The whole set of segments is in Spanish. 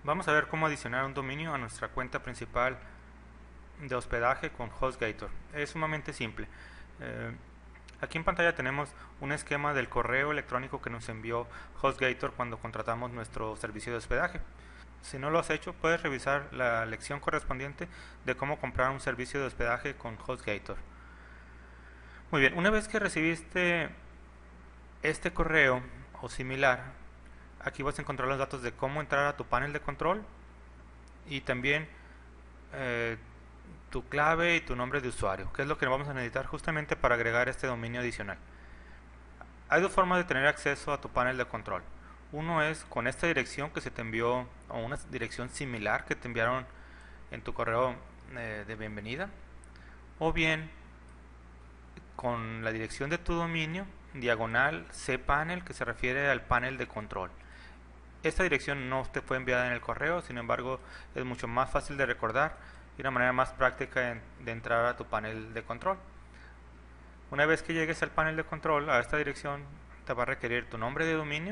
Vamos a ver cómo adicionar un dominio a nuestra cuenta principal de hospedaje con HostGator. Es sumamente simple. Eh, Aquí en pantalla tenemos un esquema del correo electrónico que nos envió HostGator cuando contratamos nuestro servicio de hospedaje. Si no lo has hecho, puedes revisar la lección correspondiente de cómo comprar un servicio de hospedaje con HostGator. Muy bien, una vez que recibiste este correo o similar, aquí vas a encontrar los datos de cómo entrar a tu panel de control y también eh, tu clave y tu nombre de usuario, que es lo que vamos a necesitar justamente para agregar este dominio adicional. Hay dos formas de tener acceso a tu panel de control. Uno es con esta dirección que se te envió, o una dirección similar que te enviaron en tu correo de bienvenida, o bien con la dirección de tu dominio, diagonal cpanel, que se refiere al panel de control. Esta dirección no te fue enviada en el correo, sin embargo es mucho más fácil de recordar y una manera más práctica de entrar a tu panel de control. Una vez que llegues al panel de control, a esta dirección te va a requerir tu nombre de dominio,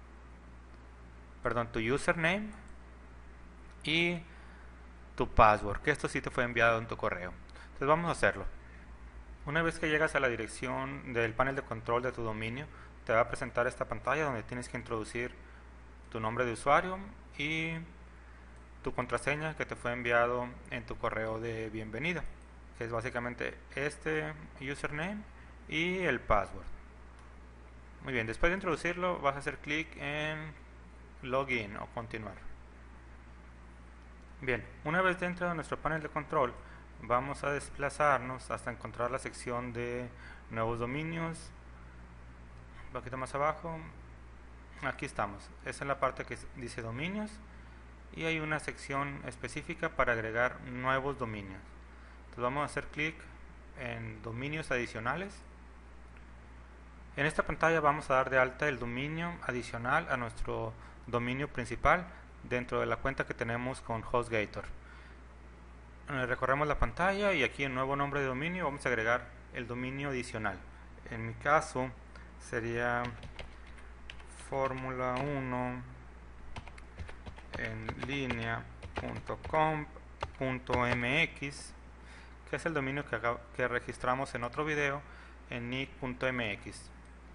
tu username y tu password, que esto sí te fue enviado en tu correo. Entonces vamos a hacerlo. Una vez que llegas a la dirección del panel de control de tu dominio, te va a presentar esta pantalla donde tienes que introducir tu nombre de usuario y tu contraseña que te fue enviado en tu correo de bienvenida, que es básicamente este username y el password. Muy bien, después de introducirlo vas a hacer clic en login o continuar. Bien, una vez dentro de nuestro panel de control, vamos a desplazarnos hasta encontrar la sección de nuevos dominios. Un poquito más abajo, aquí estamos. Esa es la parte que dice dominios y hay una sección específica para agregar nuevos dominios. Entonces vamos a hacer clic en dominios adicionales. En esta pantalla vamos a dar de alta el dominio adicional a nuestro dominio principal dentro de la cuenta que tenemos con HostGator. Recorremos la pantalla y aquí en nuevo nombre de dominio vamos a agregar el dominio adicional. En mi caso sería formula1 en línea.com.mx, que es el dominio que registramos en otro video en nick.mx.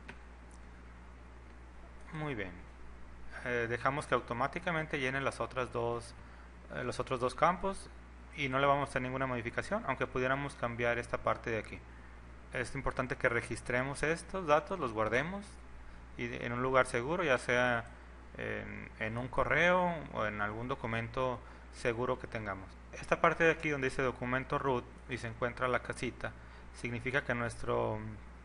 Muy bien, dejamos que automáticamente llenen los otros dos campos y no le vamos a hacer ninguna modificación, aunque pudiéramos cambiar esta parte de aquí. Es importante que registremos estos datos, los guardemos y en un lugar seguro, ya sea en un correo o en algún documento seguro que tengamos. Esta parte de aquí donde dice documento root y se encuentra la casita, significa que en nuestro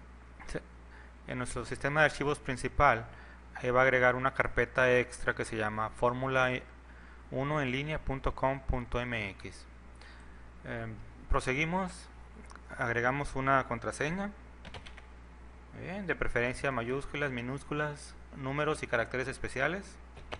sistema de archivos principal ahí va a agregar una carpeta extra que se llama formula1 en línea.com.mx. Proseguimos, agregamos una contraseña, bien, de preferencia mayúsculas, minúsculas, números y caracteres especiales,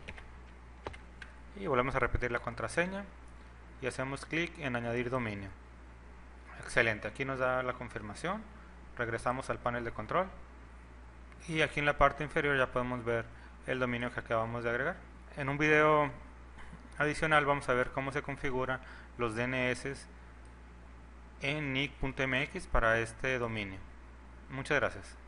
y volvemos a repetir la contraseña y hacemos clic en añadir dominio. Excelente, aquí nos da la confirmación. Regresamos al panel de control y aquí en la parte inferior ya podemos ver el dominio que acabamos de agregar. En un video adicional vamos a ver cómo se configuran los DNS en nick.mx para este dominio. Muchas gracias.